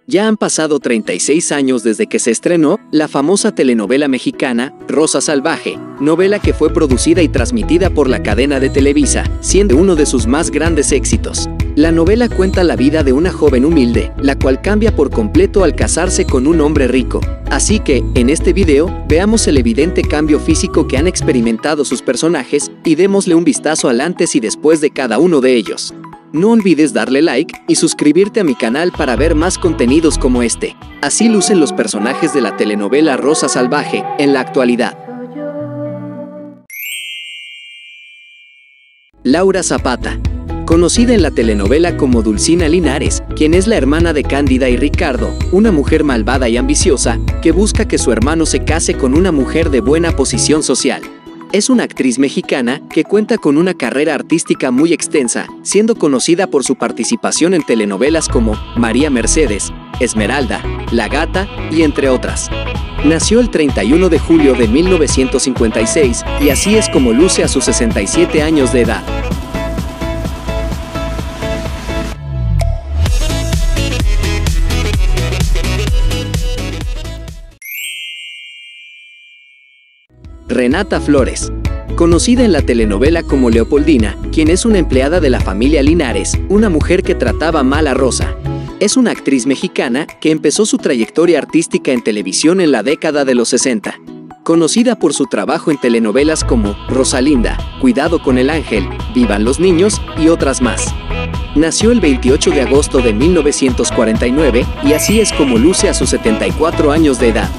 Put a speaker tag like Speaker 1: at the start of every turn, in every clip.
Speaker 1: Ya han pasado 36 años desde que se estrenó la famosa telenovela mexicana Rosa Salvaje, novela que fue producida y transmitida por la cadena de Televisa, siendo uno de sus más grandes éxitos. La novela cuenta la vida de una joven humilde, la cual cambia por completo al casarse con un hombre rico. Así que, en este video, veamos el evidente cambio físico que han experimentado sus personajes y démosle un vistazo al antes y después de cada uno de ellos. No olvides darle like y suscribirte a mi canal para ver más contenidos como este. Así lucen los personajes de la telenovela Rosa Salvaje en la actualidad. Laura Zapata. Conocida en la telenovela como Dulcina Linares, quien es la hermana de Cándida y Ricardo, una mujer malvada y ambiciosa que busca que su hermano se case con una mujer de buena posición social. Es una actriz mexicana que cuenta con una carrera artística muy extensa, siendo conocida por su participación en telenovelas como María Mercedes, Esmeralda, La Gata y entre otras. Nació el 31 de julio de 1956 y así es como luce a sus 67 años de edad. Renata Flores. Conocida en la telenovela como Leopoldina, quien es una empleada de la familia Linares, una mujer que trataba mal a Rosa. Es una actriz mexicana que empezó su trayectoria artística en televisión en la década de los 60. Conocida por su trabajo en telenovelas como Rosalinda, Cuidado con el Ángel, Vivan los Niños y otras más. Nació el 28 de agosto de 1949 y así es como luce a sus 74 años de edad.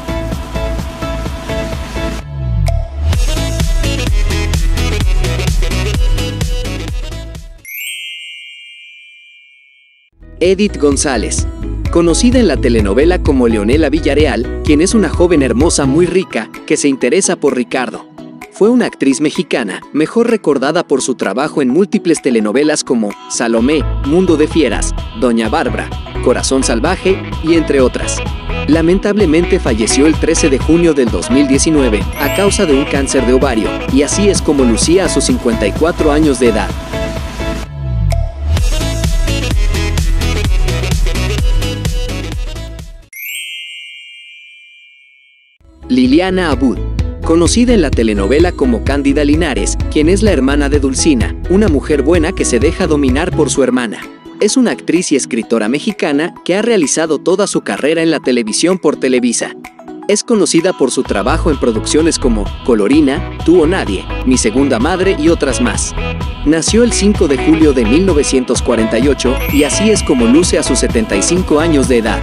Speaker 1: Edith González. Conocida en la telenovela como Leonela Villarreal, quien es una joven hermosa muy rica que se interesa por Ricardo. Fue una actriz mexicana, mejor recordada por su trabajo en múltiples telenovelas como Salomé, Mundo de Fieras, Doña Bárbara, Corazón Salvaje y entre otras. Lamentablemente falleció el 13 de junio del 2019 a causa de un cáncer de ovario, y así es como lucía a sus 54 años de edad. Liliana Abud. Conocida en la telenovela como Cándida Linares, quien es la hermana de Dulcina, una mujer buena que se deja dominar por su hermana. Es una actriz y escritora mexicana que ha realizado toda su carrera en la televisión por Televisa. Es conocida por su trabajo en producciones como Colorina, Tú o Nadie, Mi Segunda Madre y otras más. Nació el 5 de julio de 1948 y así es como luce a sus 75 años de edad.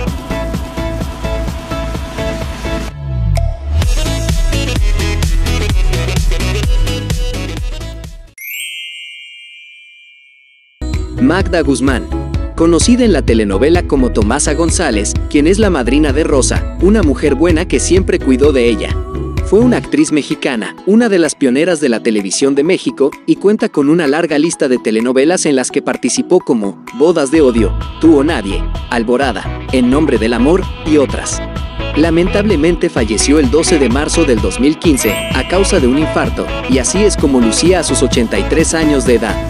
Speaker 1: Magda Guzmán. Conocida en la telenovela como Tomasa González, quien es la madrina de Rosa, una mujer buena que siempre cuidó de ella. Fue una actriz mexicana, una de las pioneras de la televisión de México, y cuenta con una larga lista de telenovelas en las que participó como Bodas de Odio, Tú o Nadie, Alborada, En Nombre del Amor y otras. Lamentablemente falleció el 12 de marzo del 2015 a causa de un infarto, y así es como lucía a sus 83 años de edad.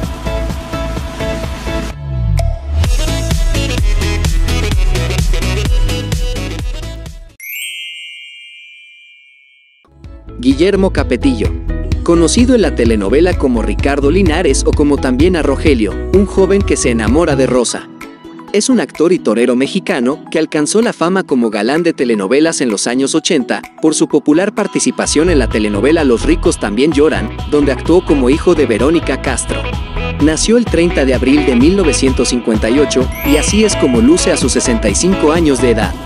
Speaker 1: Guillermo Capetillo. Conocido en la telenovela como Ricardo Linares o como también a Rogelio, un joven que se enamora de Rosa. Es un actor y torero mexicano que alcanzó la fama como galán de telenovelas en los años 80 por su popular participación en la telenovela Los ricos también lloran, donde actuó como hijo de Verónica Castro. Nació el 30 de abril de 1958 y así es como luce a sus 65 años de edad.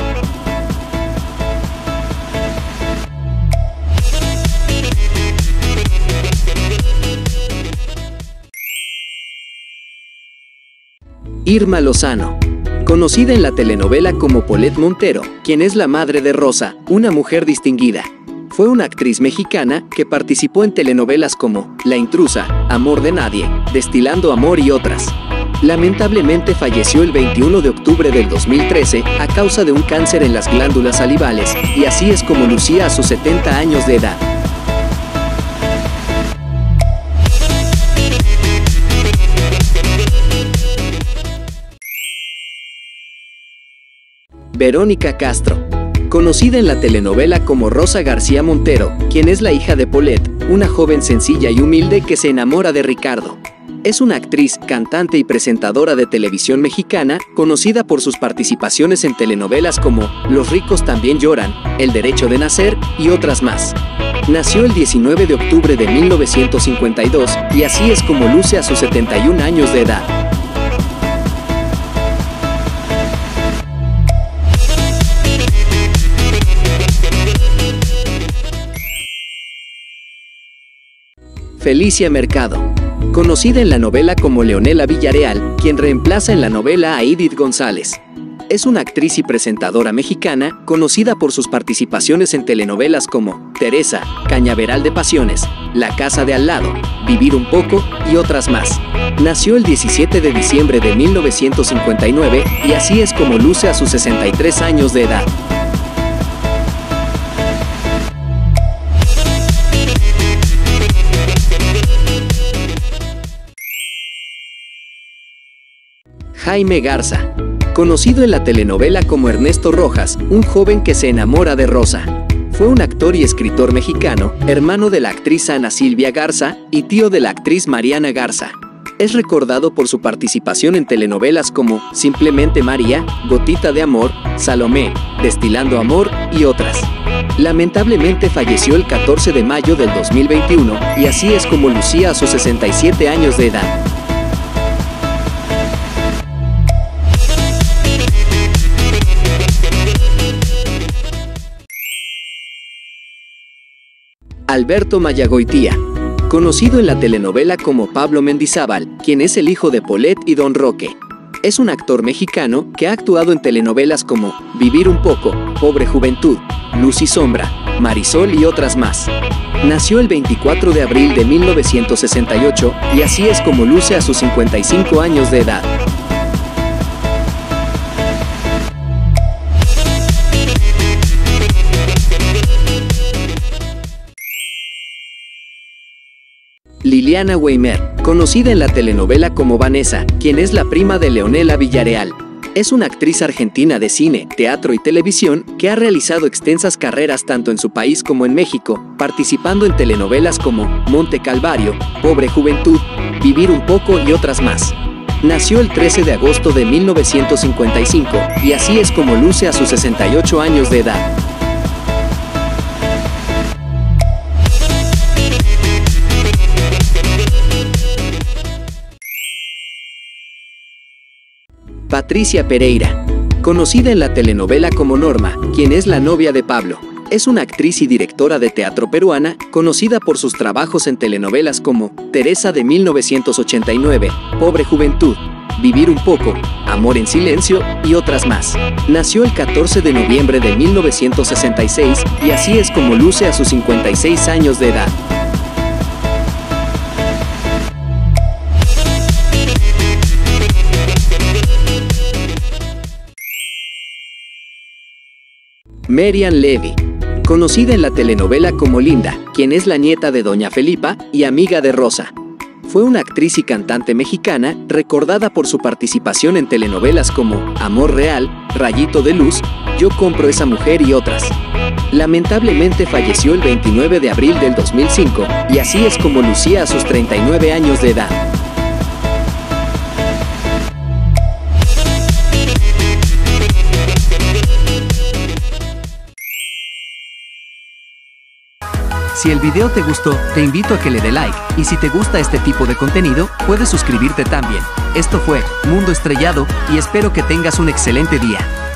Speaker 1: Irma Lozano. Conocida en la telenovela como Paulette Montero, quien es la madre de Rosa, una mujer distinguida. Fue una actriz mexicana que participó en telenovelas como La Intrusa, Amor de Nadie, Destilando Amor y otras. Lamentablemente falleció el 21 de octubre del 2013 a causa de un cáncer en las glándulas salivales, y así es como lucía a sus 70 años de edad. Verónica Castro. Conocida en la telenovela como Rosa García Montero, quien es la hija de Paulette, una joven sencilla y humilde que se enamora de Ricardo. Es una actriz, cantante y presentadora de televisión mexicana, conocida por sus participaciones en telenovelas como Los ricos también lloran, El derecho de nacer y otras más. Nació el 19 de octubre de 1952 y así es como luce a sus 71 años de edad. Felicia Mercado. Conocida en la novela como Leonela Villarreal, quien reemplaza en la novela a Edith González. Es una actriz y presentadora mexicana, conocida por sus participaciones en telenovelas como Teresa, Cañaveral de Pasiones, La casa de al lado, Vivir un poco y otras más. Nació el 17 de diciembre de 1959 y así es como luce a sus 63 años de edad. Jaime Garza. Conocido en la telenovela como Ernesto Rojas, un joven que se enamora de Rosa. Fue un actor y escritor mexicano, hermano de la actriz Ana Silvia Garza y tío de la actriz Mariana Garza. Es recordado por su participación en telenovelas como Simplemente María, Gotita de amor, Salomé, Destilando amor y otras. Lamentablemente falleció el 14 de mayo del 2021 y así es como lucía a sus 67 años de edad. Alberto Mayagoitía. Conocido en la telenovela como Pablo Mendizábal, quien es el hijo de Paulette y Don Roque. Es un actor mexicano que ha actuado en telenovelas como Vivir un poco, Pobre Juventud, Luz y Sombra, Marisol y otras más. Nació el 24 de abril de 1968 y así es como luce a sus 55 años de edad. Liliana Weimer, conocida en la telenovela como Vanessa, quien es la prima de Leonela Villarreal. Es una actriz argentina de cine, teatro y televisión que ha realizado extensas carreras tanto en su país como en México, participando en telenovelas como Monte Calvario, Pobre Juventud, Vivir un poco y otras más. Nació el 13 de agosto de 1955 y así es como luce a sus 68 años de edad. Patricia Pereira. Conocida en la telenovela como Norma, quien es la novia de Pablo. Es una actriz y directora de teatro peruana, conocida por sus trabajos en telenovelas como Teresa de 1989, Pobre Juventud, Vivir un poco, Amor en silencio y otras más. Nació el 14 de noviembre de 1966 y así es como luce a sus 56 años de edad. Merian Levy. Conocida en la telenovela como Linda, quien es la nieta de Doña Felipa y amiga de Rosa. Fue una actriz y cantante mexicana, recordada por su participación en telenovelas como Amor Real, Rayito de Luz, Yo compro esa mujer y otras. Lamentablemente falleció el 29 de abril del 2005 y así es como lucía a sus 39 años de edad.
Speaker 2: Si el video te gustó, te invito a que le dé like, y si te gusta este tipo de contenido, puedes suscribirte también. Esto fue Mundo Estrellado, y espero que tengas un excelente día.